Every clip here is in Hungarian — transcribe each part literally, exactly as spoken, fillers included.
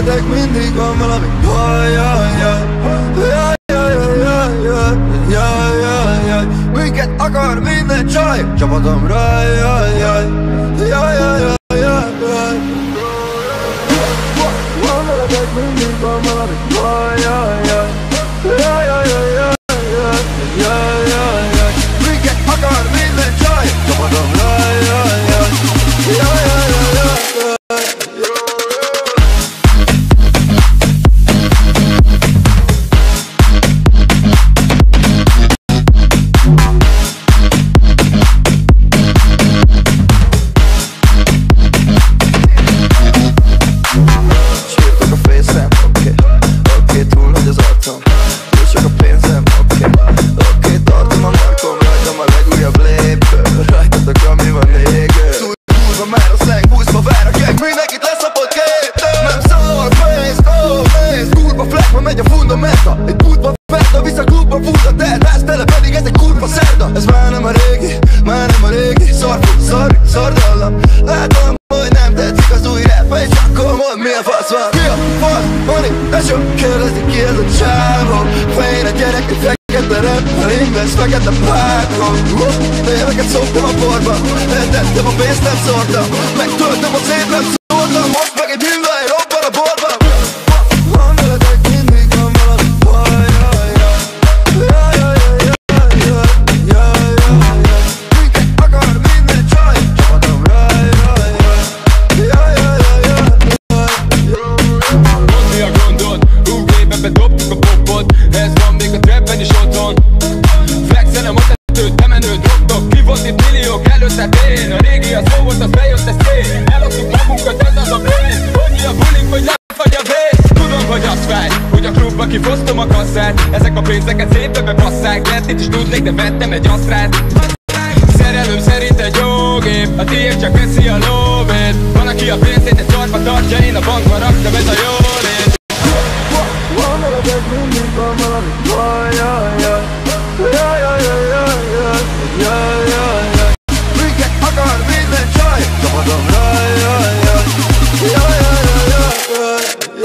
veletek mindig van valami. Jaj, jaj, jaj, jaj, jaj, jaj, jaj, jaj, jaj, jaj. Minket akar minden csaj, csapatomra, jaj, jaj, jaj, jaj, jaj, jaj. Van veletek mindig van valami. Jaj, jaj, jaj, jaj, jaj, jaj, jaj, jaj, jaj, jaj. Minket akar minden csaj, csapatomra, jaj, jaj, jaj, jaj, jaj, jaj, jaj. Fekete párkon, éveket szoktam a porba, eltettem a pénzt, nem szórtam, megtöltöm a szép, nem szórtam, most meg egy hűvely robban a borba. Van veletek mindig van valami. Jaj, jaj, jaj, jaj, jaj, jaj, jaj, jaj, jaj. Minket akar minden csaj, csapatomra, jaj, jaj, jaj, jaj, jaj, jaj. Mondd mi a gondod, ú-gébe bedobtuk a popot, ez van még a trapben is otthon. Flexelem a tetőt, bemenő drogdok, ki volt itt milliók előtted én. A régi a szó volt, az bejött, ez tény. Eladtuk magunkat, ez az a pénz. Annyi a bulink, hogy nem vagy a vész. Tudom, hogy azt fáj, hogy a klubba kifosztom a kasszát. Ezek a pénzeket szépen bepasszák. Lentit is tudnék, de vettem egy asztrát. Szerelőm szerint egy jó gép, a tiéd csak eszi a lóvét. Van, aki a pénzét egy szarba tartja, én a bankba raktam, ez a jólét. Van veletek mindig van valami. Jaj, jaj, jaj, jaj, jaj, jaj, jaj, jaj, jaj, jaj. Minket akar minden csaj, csapatomra, jaj, jaj, jaj, jaj, jaj, jaj, jaj, jaj.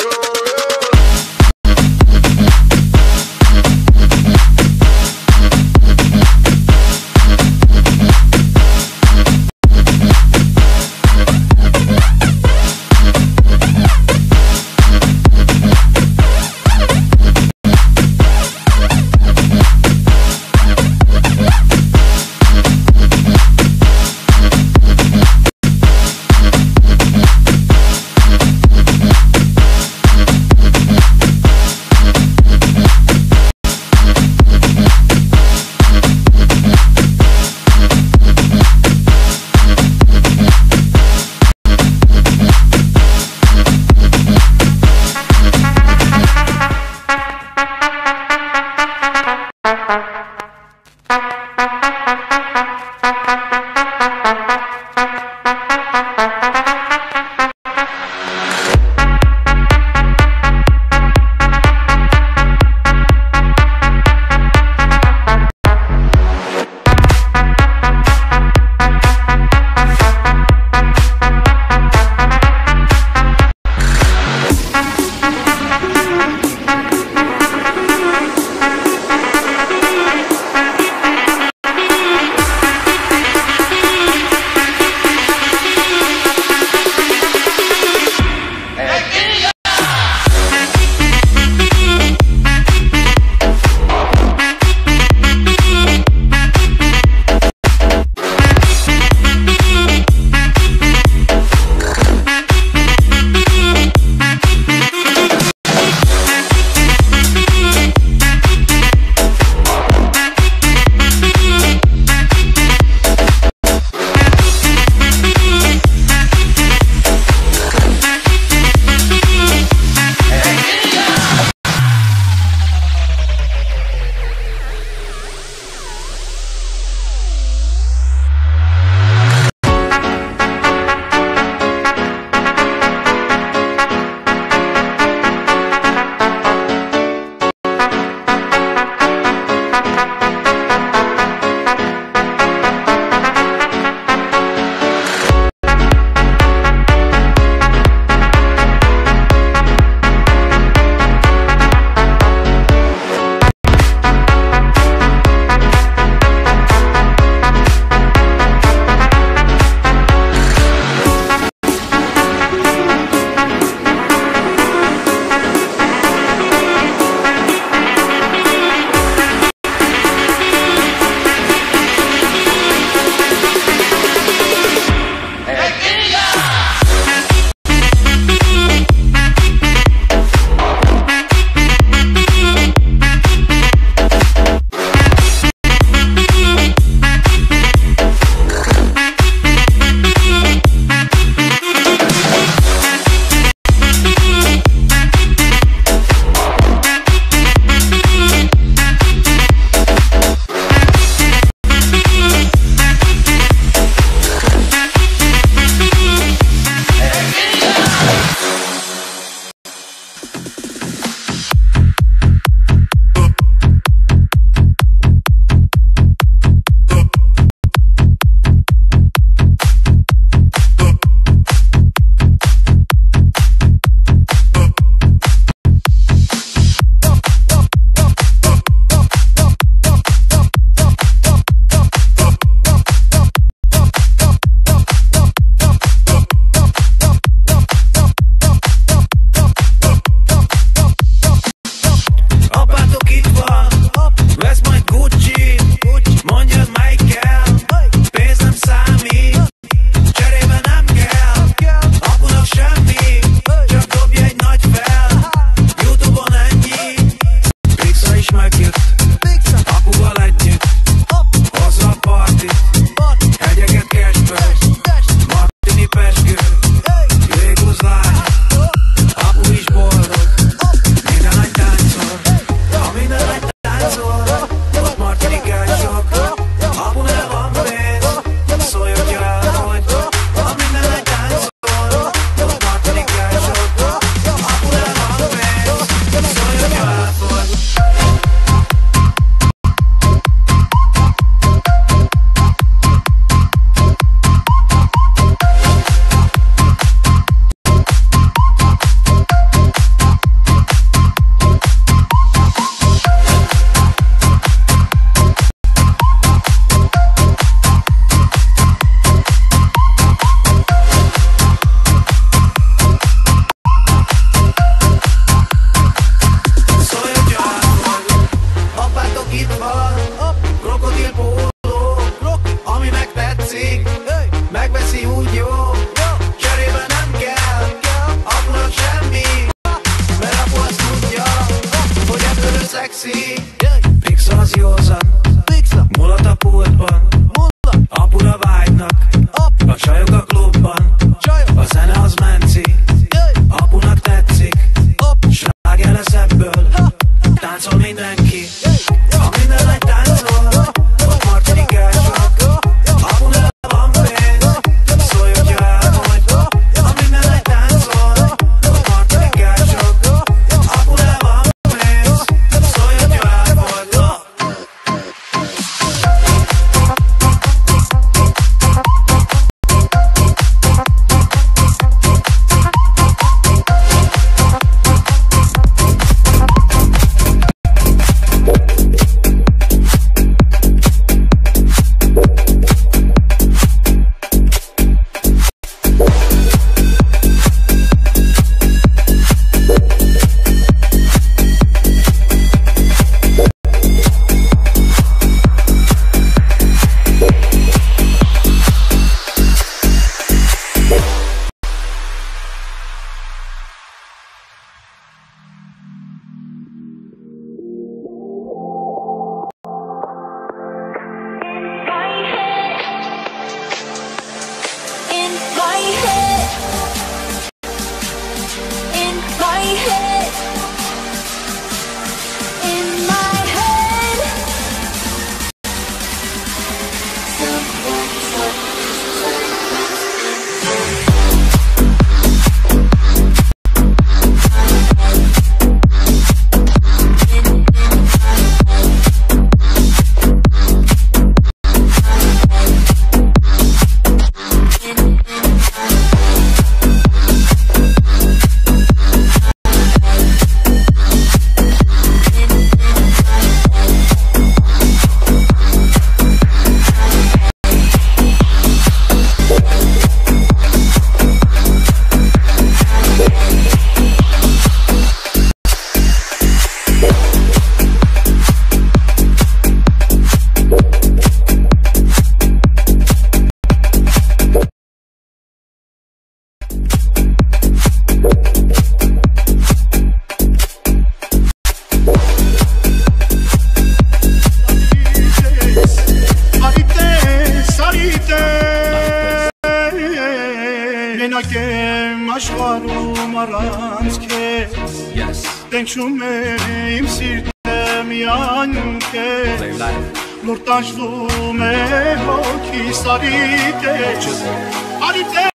Մենակ եմ աշխարհում առանց քեզ Yes. Տենչում է իմ սիրտը միայն քեզ Նոր տանջվում է հոգիս արի տեջ Արի տեջ